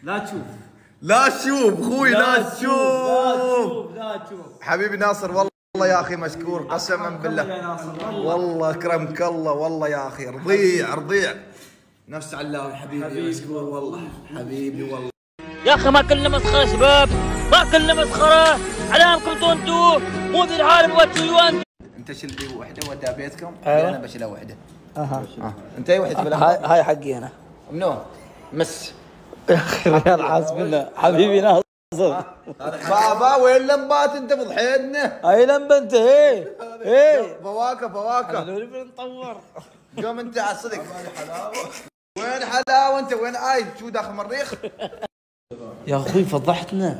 لا تشوف لا تشوف اخوي، لا تشوف. لا تشوف حبيبي ناصر والله يا اخي مشكور قسما بالله. والله اكرمك الله والله يا اخي، رضيع نفس علاوي حبيبي مشكور والله حبيبي والله. يا اخي ما كلنا مسخره شباب، ما كلنا مسخره، علامكم انتوا مو ذي العالم وانتوا. انت شلتي وحده ودها بيتكم؟ أيوة. انا بشيلها وحده. انت اي وحده هاي حقي انا. منو؟ مس يا اخي ريال حاسبنا حبيبي ناصر. بابا وين لمبات انت فضحيتنا؟ هاي لمبه انت. ايه فواكه بنطور. قوم انت على الصدق. وين حلاوه انت؟ وين شو داخل مريخ؟ يا اخوي فضحتنا.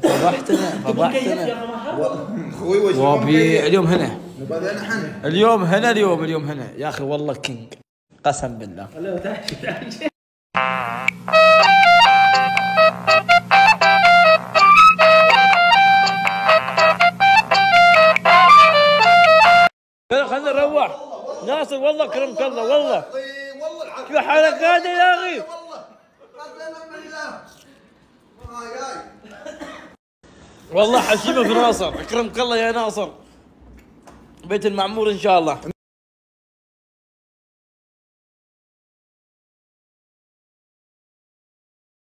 اخوي وش وابي اليوم هنا. وبعدين نحن اليوم هنا يا اخي والله كينج قسم بالله. خلنا نروح. ناصر والله كرمك الله والله. شو حركاته يا اخي. والله حشيمه في ناصر. اكرمك الله يا ناصر. بيت المعمور ان شاء الله.